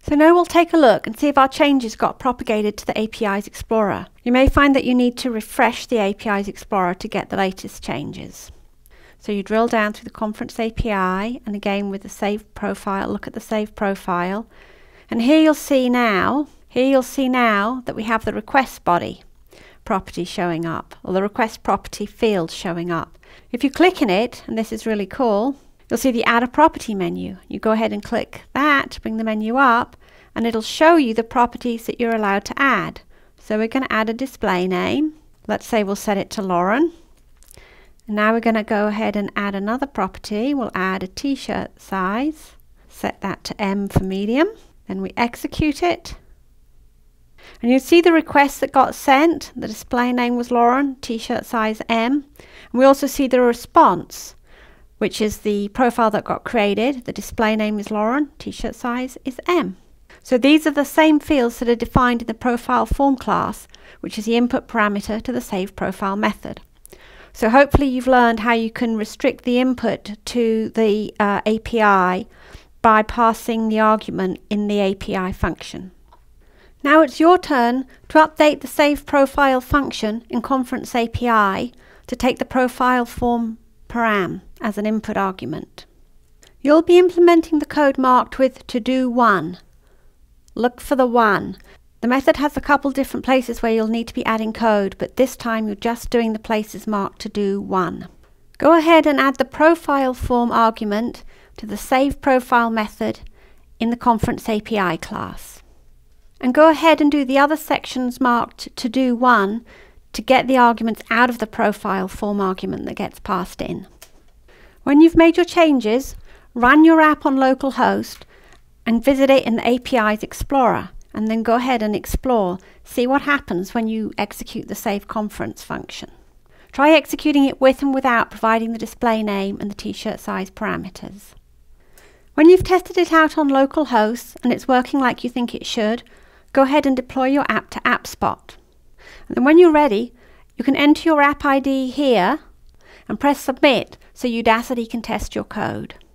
So now we'll take a look and see if our changes got propagated to the API's Explorer. You may find that you need to refresh the API's Explorer to get the latest changes. So you drill down through the Conference API, and again with the Save Profile, look at the Save Profile. And here you'll see now that we have the request body property showing up, or the request property field showing up. If you click in it, and this is really cool, you'll see the Add a Property menu. You go ahead and click that to bring the menu up, and it'll show you the properties that you're allowed to add. So we're going to add a display name. Let's say we'll set it to Lauren. And now we're going to go ahead and add another property. We'll add a t-shirt size. Set that to M for medium. Then we execute it. And you see the request that got sent. The display name was Lauren, t-shirt size M. And we also see the response, which is the profile that got created. The display name is Lauren, t-shirt size is M. So these are the same fields that are defined in the ProfileForm class, which is the input parameter to the Save Profile method. So hopefully you've learned how you can restrict the input to the API by passing the argument in the API function. Now it's your turn to update the Save Profile function in Conference API to take the ProfileForm param as an input argument. You'll be implementing the code marked with to do 1. Look for the 1. The method has a couple different places where you'll need to be adding code, but this time you're just doing the places marked to do 1. Go ahead and add the ProfileForm argument to the Save Profile method in the Conference API class. And go ahead and do the other sections marked to do 1 to get the arguments out of the ProfileForm argument that gets passed in. When you've made your changes, run your app on localhost and visit it in the API's Explorer, and then go ahead and explore. See what happens when you execute the Save Conference function. Try executing it with and without providing the display name and the t-shirt size parameters. When you've tested it out on localhost and it's working like you think it should, go ahead and deploy your app to AppSpot. And then when you're ready, you can enter your app ID here and press Submit so Udacity can test your code.